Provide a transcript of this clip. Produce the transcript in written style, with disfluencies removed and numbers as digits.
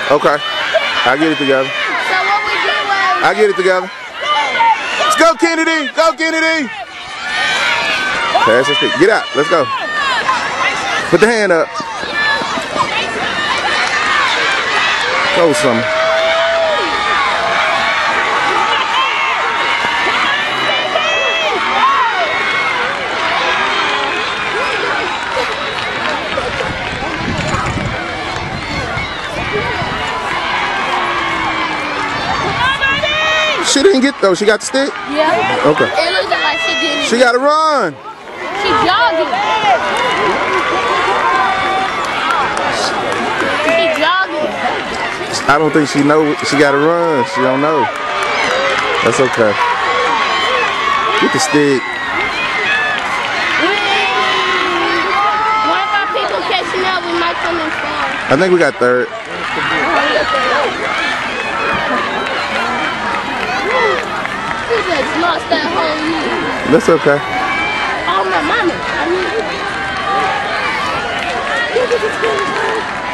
Okay. I'll get it together. So what we did was... I'll get it together. Let's go, Kennedy! Go, Kennedy! Pass the stick. Get out. Let's go. Put the hand up. Go, Summer. She didn't get though. She got the stick? Yeah. Okay. It looks like she didn't. She got to run. She jogging. She jogging. I don't think she know. She got to run. She don't know. That's okay. Get the stick. What about people catching up? We might come in far. I think we got third. We just lost that whole year. That's okay. Oh, my mama. I mean...